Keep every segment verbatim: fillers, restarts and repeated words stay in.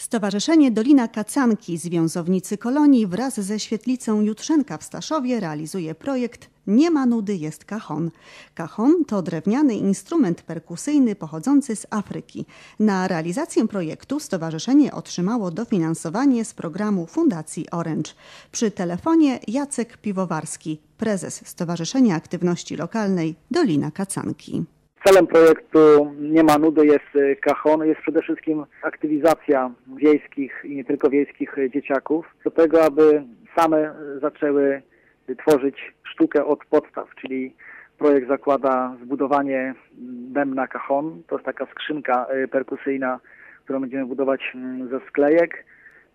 Stowarzyszenie Dolina Kacanki, związownicy Kolonii wraz ze świetlicą Jutrzenka w Staszowie realizuje projekt Nie ma nudy, jest cajon. Cajon to drewniany instrument perkusyjny pochodzący z Afryki. Na realizację projektu stowarzyszenie otrzymało dofinansowanie z programu Fundacji Orange. Przy telefonie Jacek Piwowarski, prezes Stowarzyszenia Aktywności Lokalnej Dolina Kacanki. Celem projektu Nie ma nudy, jest cajon, jest przede wszystkim aktywizacja wiejskich i nie tylko wiejskich dzieciaków do tego, aby same zaczęły tworzyć sztukę od podstaw, czyli projekt zakłada zbudowanie bębna cajon. To jest taka skrzynka perkusyjna, którą będziemy budować ze sklejek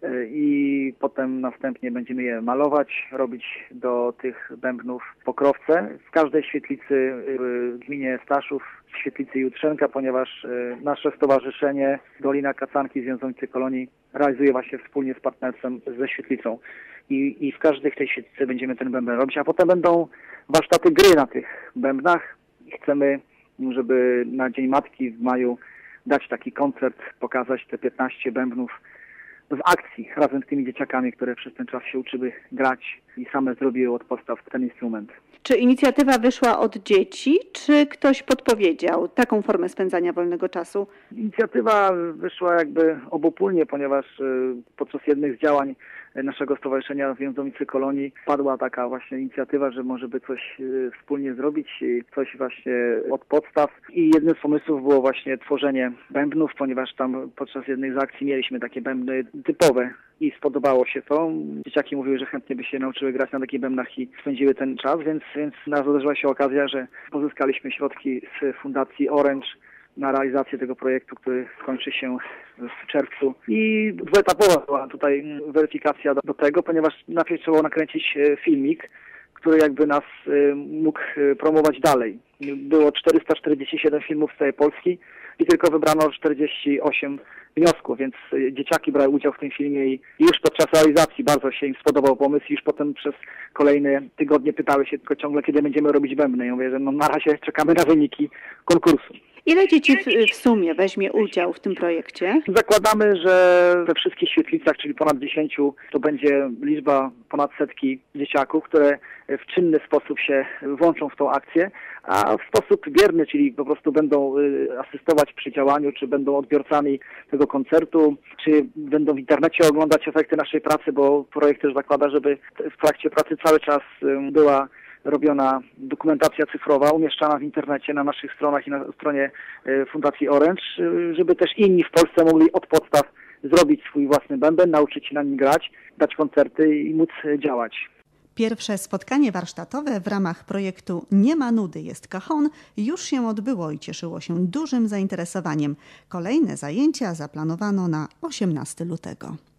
i potem następnie będziemy je malować, robić do tych bębnów pokrowce. W każdej świetlicy w gminie Staszów, w świetlicy Jutrzenka, ponieważ nasze stowarzyszenie Dolina Kacanki, związownicy Kolonii realizuje właśnie wspólnie z partnerstwem ze świetlicą. I, I w każdej tej świetlicy będziemy ten bęben robić, a potem będą warsztaty gry na tych bębnach. Chcemy, żeby na Dzień Matki w maju dać taki koncert, pokazać te piętnaście bębnów w akcji razem z tymi dzieciakami, które przez ten czas się uczyły grać i same zrobiły od podstaw ten instrument. Czy inicjatywa wyszła od dzieci, czy ktoś podpowiedział taką formę spędzania wolnego czasu? Inicjatywa wyszła jakby obopólnie, ponieważ podczas jednych z działań naszego Stowarzyszenia Związownicy Kolonii padła taka właśnie inicjatywa, że może by coś wspólnie zrobić, coś właśnie od podstaw. I jednym z pomysłów było właśnie tworzenie bębnów, ponieważ tam podczas jednej z akcji mieliśmy takie bębny typowe i spodobało się to. Dzieciaki mówiły, że chętnie by się nauczyły grać na takich bębnach i spędziły ten czas, więc, więc nadarzyła się okazja, że pozyskaliśmy środki z Fundacji Orange na realizację tego projektu, który skończy się w czerwcu. I dwuetapowa była tutaj weryfikacja do, do tego, ponieważ najpierw trzeba było nakręcić filmik, który jakby nas mógł promować dalej. Było czterysta czterdzieści siedem filmów z całej Polski i tylko wybrano czterdzieści osiem wniosków, więc dzieciaki brały udział w tym filmie i już podczas realizacji bardzo się im spodobał pomysł i już potem przez kolejne tygodnie pytały się tylko ciągle, kiedy będziemy robić bębny. Ja mówię, że no na razie czekamy na wyniki konkursu. Ile dzieci w, w sumie weźmie udział w tym projekcie? Zakładamy, że we wszystkich świetlicach, czyli ponad dziesięciu, to będzie liczba ponad setki dzieciaków, które w czynny sposób się włączą w tą akcję, a w sposób bierny, czyli po prostu będą asystować przy działaniu, czy będą odbiorcami tego koncertu, czy będą w internecie oglądać efekty naszej pracy, bo projekt też zakłada, żeby w trakcie pracy cały czas była robiona dokumentacja cyfrowa, umieszczana w internecie na naszych stronach i na stronie Fundacji Orange, żeby też inni w Polsce mogli od podstaw zrobić swój własny bęben, nauczyć się na nim grać, dać koncerty i móc działać. Pierwsze spotkanie warsztatowe w ramach projektu Nie ma nudy, jest cajon już się odbyło i cieszyło się dużym zainteresowaniem. Kolejne zajęcia zaplanowano na osiemnastego lutego.